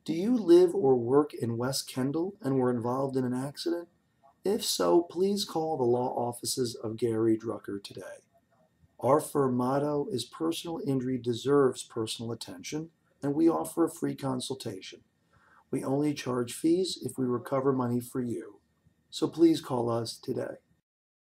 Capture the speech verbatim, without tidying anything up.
Do you live or work in West Kendall and were involved in an accident? If so, please call the law offices of Gary Drucker today. Our firm motto is personal injury deserves personal attention, and we offer a free consultation. We only charge fees if we recover money for you. So please call us today.